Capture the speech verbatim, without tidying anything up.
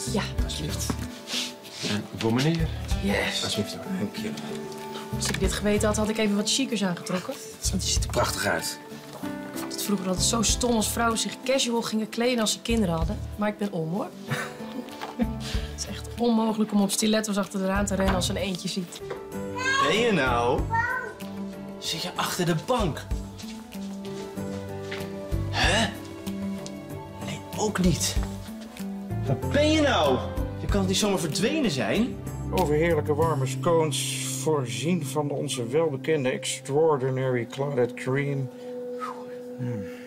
Ja. Alsjeblieft. En voor meneer? Yes. Alsjeblieft hoor. Dank je. Als ik dit geweten had, had ik even wat chicers aangetrokken. Het ziet er prachtig uit. Ik vond het vroeger altijd zo stom als vrouwen zich casual gingen kleden als ze kinderen hadden. Maar ik ben om, hoor. Het is echt onmogelijk om op stiletto's achter de raam te rennen als ze een eentje ziet. Ben je nou? Zit je achter de bank? Hè? Nee, ook niet. Waar ben je nou? Je kan niet zomaar verdwenen zijn? Overheerlijke warme scones, voorzien van onze welbekende extraordinary clotted cream. Hmm.